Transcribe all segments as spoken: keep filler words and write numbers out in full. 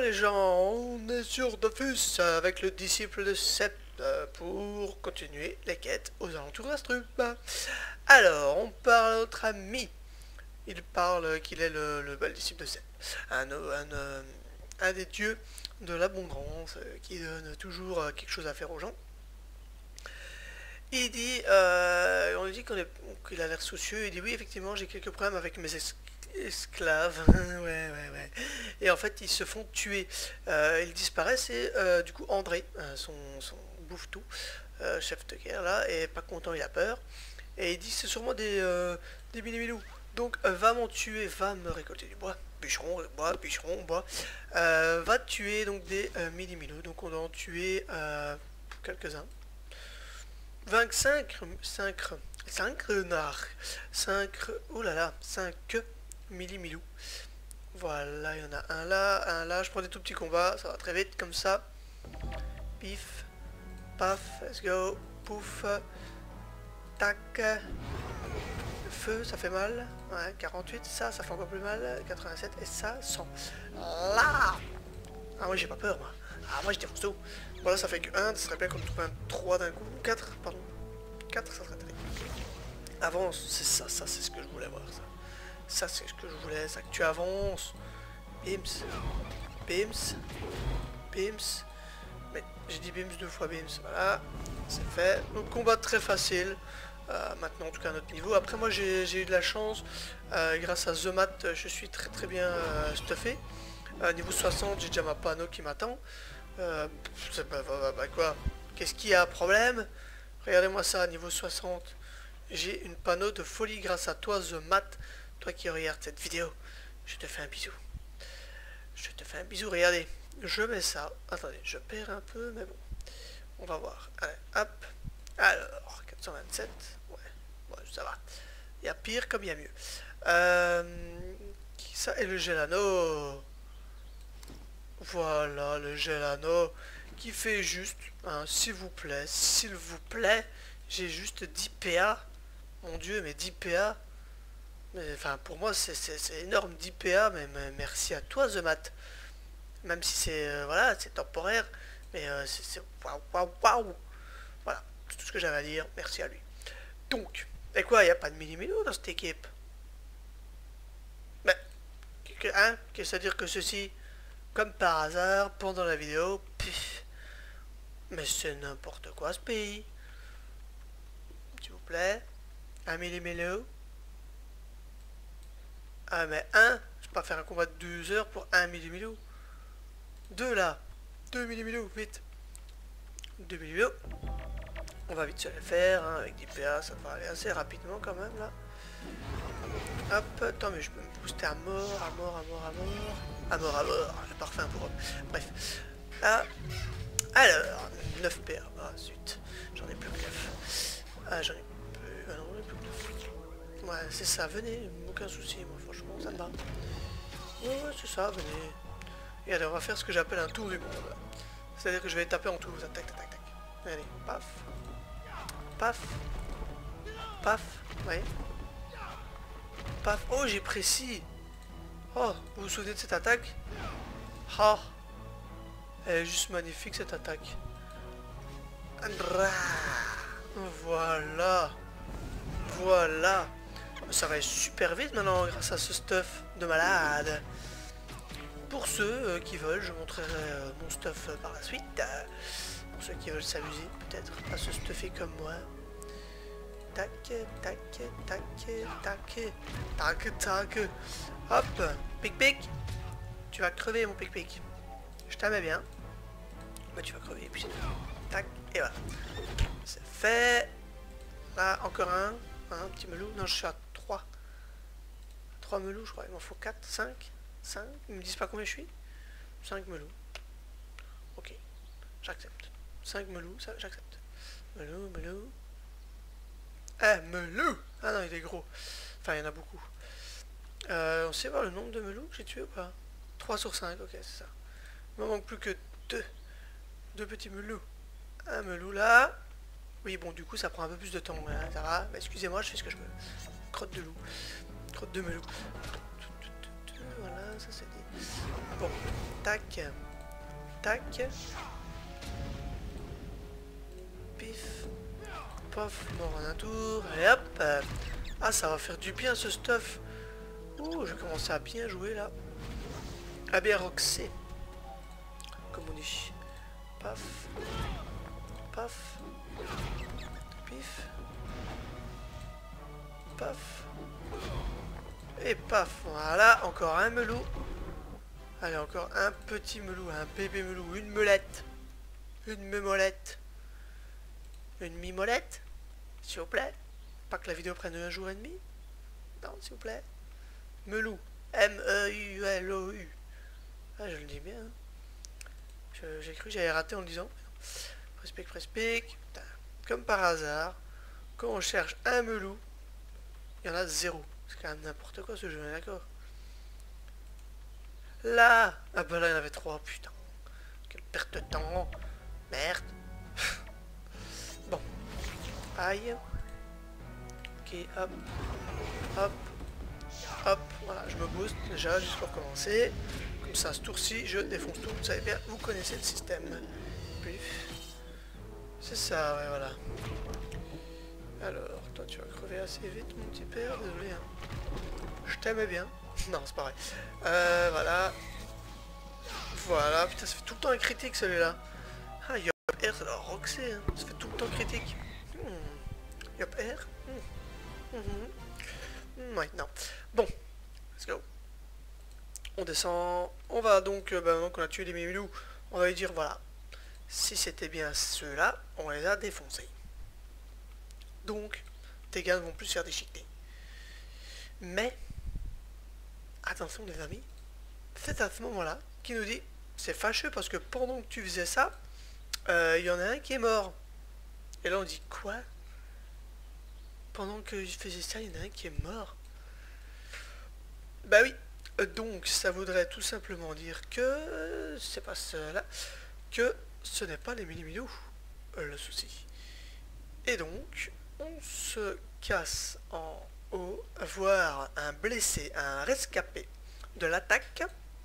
les gens, on est sur Dofus avec le disciple de Sep euh, pour continuer les quêtes aux alentours d'Astrup. Alors, on parle à notre ami. Il parle qu'il est le, le, bah, le disciple de Sep, un, un, un, un des dieux de l'abondance euh, qui donne toujours euh, quelque chose à faire aux gens. Il dit, euh, on lui dit qu'on est, qu'il a l'air soucieux. Il dit oui, effectivement, j'ai quelques problèmes avec mes es esclaves. ouais, ouais, ouais. Et en fait, ils se font tuer. Euh, ils disparaissent et euh, du coup, André, euh, son, son bouffe-tout, euh, chef de guerre là, est pas content, il a peur. Et il dit c'est sûrement des, euh, des mini-milous. Donc, euh, va m'en tuer, va me récolter du bois. Bûcheron, bois, bûcheron, bois. Euh, va tuer donc des euh, mini-milous. Donc, on doit en tuer euh, quelques-uns. vingt-cinq, cinq, cinq renards, cinq, oh là là, cinq millimilous. Voilà, il y en a un là, un là, je prends des tout petits combats, ça va très vite comme ça. Pif, paf, let's go, pouf, tac, feu, ça fait mal, ouais, quarante-huit, ça, ça fait encore plus mal, quatre-vingt-sept, et ça, cent. Là. Ah moi j'ai pas peur moi, ah moi j'étais costaud. Voilà, ça fait que un, ça serait bien qu'on trouve un trois d'un coup, quatre, pardon. quatre, ça serait terrible. Avance, c'est ça, ça c'est ce que je voulais voir, ça. Ça c'est ce que je voulais, ça que tu avances. Bims, bims, bims. Mais j'ai dit bims deux fois bims, voilà, c'est fait. Donc combat très facile, euh, maintenant en tout cas à notre niveau. Après moi j'ai eu de la chance, euh, grâce à The Mat, je suis très très bien euh, stuffé. Euh, niveau soixante, j'ai déjà ma panneau qui m'attend. Euh, bah, bah, bah, quoi, qu'est-ce qu'il y a, problème? Regardez-moi ça, niveau soixante. J'ai une panneau de folie grâce à toi, The Mat. Toi qui regardes cette vidéo, je te fais un bisou. Je te fais un bisou, regardez. Je mets ça. Attendez, je perds un peu, mais bon. On va voir. Allez, hop. Alors, quatre cent vingt-sept. Ouais, ouais, ça va. Il y a pire comme il y a mieux. Euh, qui ça? Et le Gelano. Voilà, le Gelano. Qui fait juste, hein, s'il vous plaît, s'il vous plaît. J'ai juste dix P A. Mon dieu, mais dix P A. Mais, enfin, pour moi, c'est énorme, dix P A, mais, mais merci à toi, The Mat. Même si c'est euh, voilà, c'est temporaire, mais euh, c'est waouh, waouh, waouh. Voilà, c'est tout ce que j'avais à dire, merci à lui. Donc, et quoi, il n'y a pas de mini-milou dans cette équipe? Mais, que, hein, qu'est-ce à dire que ceci, comme par hasard, pendant la vidéo, pif, mais c'est n'importe quoi ce pays. S'il vous plaît, un mini-milou. Ah mais un, je peux pas faire un combat de deux heures pour un millimilou. Deux là, deux millimilou, vite. deux millimilou. On va vite se le faire, hein, avec dix P A, ça va aller assez rapidement quand même là. Hop, attends mais je peux me booster à mort, à mort, à mort, à mort. À mort, à mort, le parfum pour eux. Bref. Là. Alors, neuf P A. Ah zut, j'en ai plus que neuf. Ah j'en ai plus. Ah non, j'en ai plus que neuf. Ouais, c'est ça, venez, aucun souci, moi franchement ça me va. Ouais, ouais, c'est ça, venez. Et allez, on va faire ce que j'appelle un tour du monde. C'est-à-dire que je vais taper en tout. Tac, tac, tac, tac. Allez, paf. Paf. Paf. Ouais. Paf. Oh, j'ai précis. Oh, vous vous souvenez de cette attaque? Ah. Elle est juste magnifique cette attaque. Voilà. Voilà. Ça va être super vite maintenant grâce à ce stuff de malade. Pour ceux euh, qui veulent, je montrerai euh, mon stuff euh, par la suite. Euh, pour ceux qui veulent s'amuser peut-être à se stuffer comme moi. Tac, tac, tac, tac, tac, tac. Hop, pic pic. Tu vas crever mon pic pic. Je t'aimais bien. Mais tu vas crever et puis c'est tout. Tac, et voilà. C'est fait. Là, encore un. Un petit melou. Non, je suis à trois. trois melous, je crois. Il m'en faut quatre, cinq. cinq. Ils me disent pas combien je suis. cinq melous. Ok. J'accepte. cinq melous, ça, j'accepte. Melou, melou. Eh, melou. Ah non, il est gros. Enfin, il y en a beaucoup. Euh, on sait voir le nombre de melous que j'ai tué ou pas? trois sur cinq, ok, c'est ça. Il me manque plus que deux. Deux petits melous. Un melou là. Oui, bon, du coup, ça prend un peu plus de temps. Hein, ça va. Bah, excusez-moi, je fais ce que je peux. Crotte de loup. Crotte de melou. Voilà, ça c'est dit. Bon, tac, tac, pif, pof, mort en un tour, et hop. Ah, ça va faire du bien ce stuff. Ouh, je commence à bien jouer là. À bien roxer, comme on dit. Paf, paf, pif, paf, et paf. Voilà, encore un melou. Allez, encore un petit melou, un bébé melou, une melette, une memolette, une mimolette, s'il vous plaît. Pas que la vidéo prenne un jour et demi. Non, s'il vous plaît. Melou, M E U L O U. Ah, je le dis bien. J'ai cru que j'avais raté en le disant. Prespic, prespic. Comme par hasard, quand on cherche un melou, il y en a zéro. C'est quand même n'importe quoi ce jeu, d'accord. Là, ah bah là il y en avait trois, putain. Quelle perte de temps. Merde. Bon. Aïe. Ok, hop. Hop. Hop. Voilà, je me booste déjà, juste pour commencer. Comme ça, ce tour-ci, je défonce tout. Vous savez bien, vous connaissez le système. Pif. C'est ça, ouais, voilà. Alors, toi, tu vas crever assez vite, mon petit père. Désolé, hein. Je t'aimais bien. Non, c'est pareil. Euh, voilà. Voilà, putain, ça fait tout le temps un critique, celui-là. Ah, Yop R, ça doit roxer, hein. Ça fait tout le temps critique. Hmm. Yop R. Hmm. Hmm. Hmm, ouais, non. Bon, let's go. On descend. On va donc, euh, bah, maintenant qu'on a tué les mimilous, on va lui dire, voilà. Si c'était bien ceux-là, on les a défoncés. Donc, tes gars ne vont plus se faire déchiqueter. Mais, attention les amis, c'est à ce moment-là qu'il nous dit, c'est fâcheux parce que pendant que tu faisais ça, il euh, y en a un qui est mort. Et là on dit, quoi? Pendant que je faisais ça, il y en a un qui est mort. Bah oui, donc ça voudrait tout simplement dire que, c'est pas cela, que ce n'est pas les mini-milous le souci. Et donc, on se casse en haut, voir un blessé, un rescapé de l'attaque,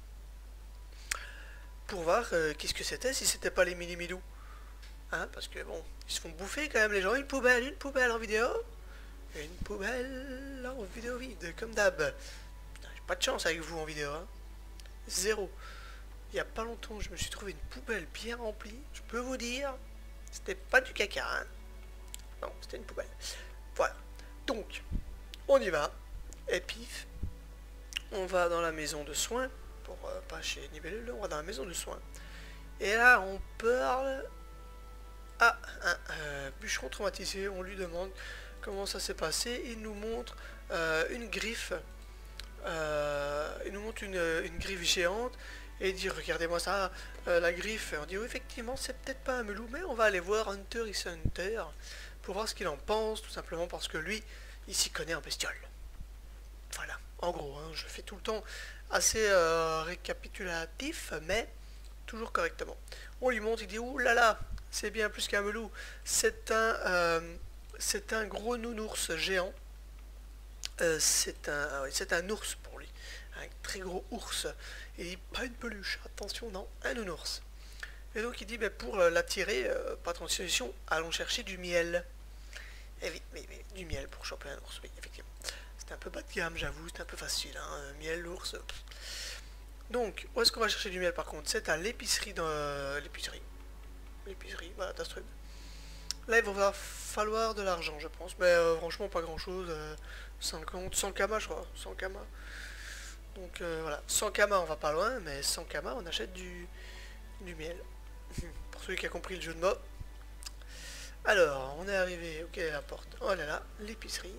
pour voir euh, qu'est-ce que c'était, si c'était pas les mini-milous. Hein, parce que bon, ils se font bouffer quand même les gens. Une poubelle, une poubelle en vidéo. Une poubelle en vidéo vide, comme d'hab. J'ai pas de chance avec vous en vidéo. Hein. Zéro. Il y a pas longtemps, je me suis trouvé une poubelle bien remplie. Je peux vous dire, c'était pas du caca. Hein. Non, c'était une poubelle. Voilà. Donc, on y va. Et pif. On va dans la maison de soins. Pour euh, pas chez Nibelule, on va dans la maison de soins. Et là, on parle à un euh, bûcheron traumatisé. On lui demande comment ça s'est passé. Il nous montre euh, une griffe. Euh, il nous montre une, une griffe géante. Et il dit, regardez-moi ça, euh, la griffe. Et on dit, oui, effectivement, c'est peut-être pas un melou, mais on va aller voir Hunter x Hunter pour voir ce qu'il en pense, tout simplement parce que lui, il s'y connaît en bestiole. Voilà, en gros, hein, je fais tout le temps assez euh, récapitulatif, mais toujours correctement. On lui montre, il dit, ouh là là, c'est bien plus qu'un melou, c'est un, euh, c'est un gros nounours géant. Euh, c'est un, ouais, c'est un ours pour lui, un très gros ours. Il dit, pas une peluche, attention, non, un nounours. Et donc il dit, ben, pour euh, l'attirer, euh, pas de solution, allons chercher du miel. Et oui, oui, oui, du miel pour choper un ours, oui, effectivement. C'est un peu bas de gamme, j'avoue, c'est un peu facile, hein, miel, ours. Donc, où est-ce qu'on va chercher du miel par contre? C'est à l'épicerie, dans euh, l'épicerie. L'épicerie, voilà, d'Astrud. Là, il va falloir de l'argent, je pense. Mais euh, franchement, pas grand-chose. Euh, cinquante, cent kamas, je crois. cent kamas. Donc euh, voilà, cent kamas, on va pas loin, mais cent kamas, on achète du, du miel. Pour celui qui a compris le jeu de mots. Alors, on est arrivé, ok, la porte. Oh là là, l'épicerie.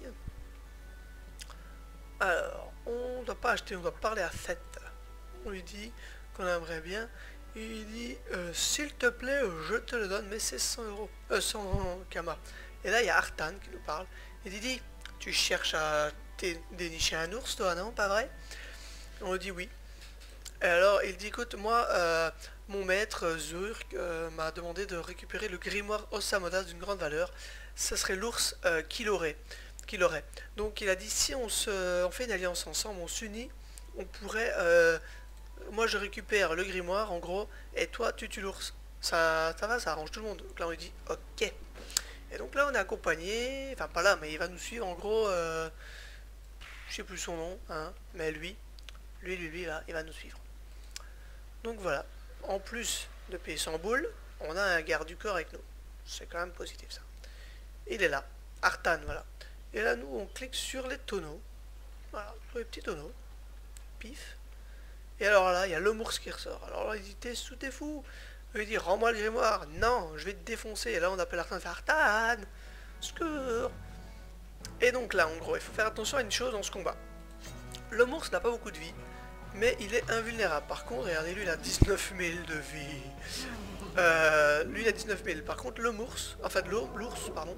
Alors, on ne doit pas acheter, on doit parler à Seth. On lui dit qu'on aimerait bien. Et il dit, euh, s'il te plaît, je te le donne, mais c'est cent euros. Euh, cent kamas. Et là, il y a Artan qui nous parle. Il dit, tu cherches à dénicher un ours, toi, non? Pas vrai? On lui dit oui. Et alors, il dit, écoute, moi, euh, mon maître, Zurk, euh, m'a demandé de récupérer le grimoire Osamodas d'une grande valeur. Ça serait l'ours euh, qu'il aurait. Qu'il aurait. Donc, il a dit, si on, se, on fait une alliance ensemble, on s'unit, on pourrait... euh, moi je récupère le grimoire en gros, et toi tu tues l'ours. Ça, ça va, ça arrange tout le monde. Donc là on lui dit ok. Et donc là on est accompagné, enfin pas là, mais il va nous suivre en gros, euh, je sais plus son nom, hein, mais lui, lui, lui, lui là, il va nous suivre. Donc voilà, en plus de payer cent boules, on a un garde du corps avec nous. C'est quand même positif ça. Il est là, Artan, voilà. Et là nous on clique sur les tonneaux, voilà, sur les petits tonneaux, pif. Et alors là, il y a l'homours qui ressort. Alors là, il dit, t'es sous, t'es fou. Il dit, rends-moi le grimoire. Non, je vais te défoncer. Et là, on appelle Artan, fait Artan, secours. Et donc là, en gros, il faut faire attention à une chose dans ce combat. L'homours n'a pas beaucoup de vie, mais il est invulnérable. Par contre, regardez, lui, il a dix-neuf mille de vie. Euh, lui, il a dix-neuf mille. Par contre, l'homours, enfin, l'ours, pardon,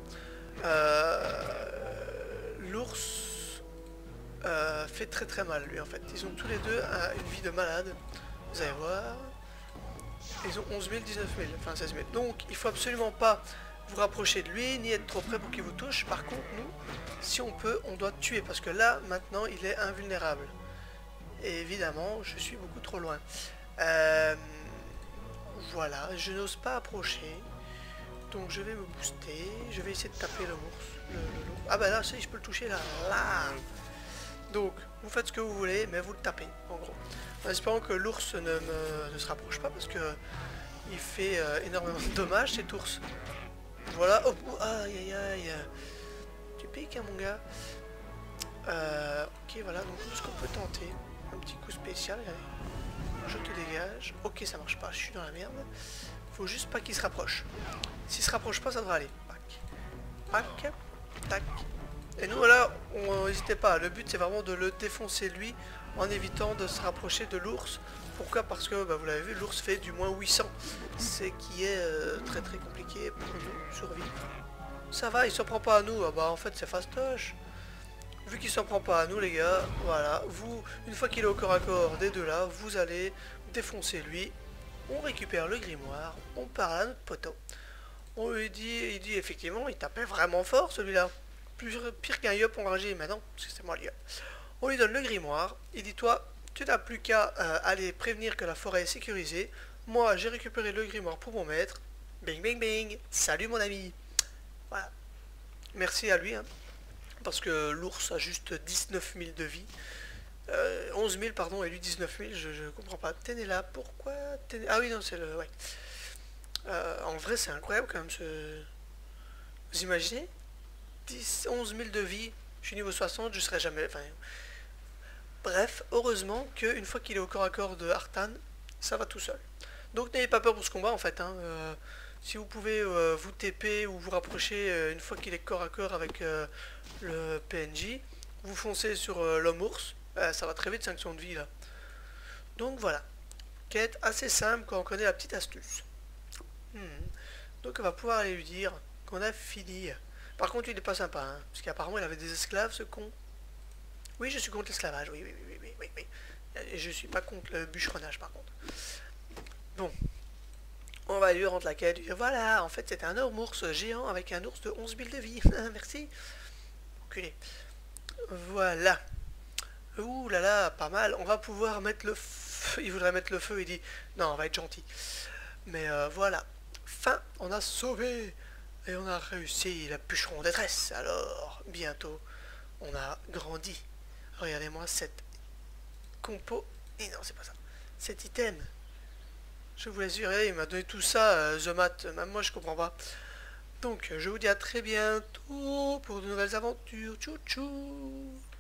euh, l'ours... Euh, fait très très mal lui en fait. Ils ont tous les deux euh, une vie de malade. Vous allez voir. Ils ont onze mille, dix-neuf mille, enfin seize mille. Donc il faut absolument pas vous rapprocher de lui, ni être trop près pour qu'il vous touche. Par contre nous, si on peut, on doit tuer. Parce que là, maintenant, il est invulnérable. Et évidemment, je suis beaucoup trop loin. Euh, voilà, je n'ose pas approcher. Donc je vais me booster. Je vais essayer de taper le ours. Le, le, le... Ah bah là, si je peux le toucher là. Là. Donc, vous faites ce que vous voulez, mais vous le tapez, en gros. En espérant que l'ours ne, me, ne se rapproche pas, parce que il fait euh, énormément de dommages, cet ours. Voilà, oh, oh, aïe aïe aïe. Tu piques, hein, mon gars. Euh, ok, voilà, donc ce qu'on peut tenter, un petit coup spécial, regardez. Je te dégage. Ok, ça marche pas, je suis dans la merde. Faut juste pas qu'il se rapproche. S'il se rapproche pas, ça devrait aller. Pac, pac, tac. Et nous voilà, on n'hésitait pas, le but c'est vraiment de le défoncer lui en évitant de se rapprocher de l'ours. Pourquoi? Parce que bah, vous l'avez vu, l'ours fait du moins huit cents, ce qui est euh, très très compliqué pour nous survivre. Ça va, il s'en prend pas à nous, ah bah en fait c'est fastoche. Vu qu'il s'en prend pas à nous les gars, voilà, vous, une fois qu'il est au corps à corps des deux là, vous allez défoncer lui, on récupère le grimoire, on parle à notre poteau. On lui dit, il dit effectivement, il tapait vraiment fort celui-là. Pire qu'un yop enragé, mais non, parce que c'est moi le yop. On lui donne le grimoire, il dit toi, tu n'as plus qu'à euh, aller prévenir que la forêt est sécurisée. Moi, j'ai récupéré le grimoire pour mon maître. Bing bing bing, salut mon ami. Voilà. Merci à lui, hein, parce que l'ours a juste dix-neuf mille de vie. Euh, onze mille, pardon, et lui dix-neuf mille, je, je comprends pas. T'es là, pourquoi Téné... Ah oui, non, c'est le... Ouais. Euh, en vrai, c'est incroyable quand même, ce... Vous imaginez dix, onze mille de vie, je suis niveau soixante, je serai jamais... Enfin, bref, heureusement qu'une fois qu'il est au corps à corps de Artan, ça va tout seul. Donc n'ayez pas peur pour ce combat en fait. Hein. Euh, si vous pouvez euh, vous T P ou vous rapprocher euh, une fois qu'il est corps à corps avec euh, le P N J, vous foncez sur euh, l'homme ours, euh, ça va très vite, cinq secondes de vie là. Donc voilà, quête assez simple quand on connaît la petite astuce. Hmm. Donc on va pouvoir aller lui dire qu'on a fini. Par contre, il n'est pas sympa, hein, parce qu'apparemment, il avait des esclaves, ce con. Oui, je suis contre l'esclavage, oui, oui, oui, oui, oui, oui. Et je suis pas contre le bûcheronnage, par contre. Bon. On va lui rendre la quête, lui dire, voilà, en fait, c'est un homme ours géant avec un ours de onze mille de vie. Merci. Enculé. Voilà. Ouh là là, pas mal. On va pouvoir mettre le feu. Il voudrait mettre le feu, il dit, non, on va être gentil. Mais euh, voilà. Fin, on a sauvé. Et on a réussi la bûcheron en détresse. Alors, bientôt, on a grandi. Regardez-moi cette compo. Et non, c'est pas ça. Cet item. Je vous laisse dire, il m'a donné tout ça, euh, The Mat. Même moi, je comprends pas. Donc, je vous dis à très bientôt pour de nouvelles aventures. Tchou tchou.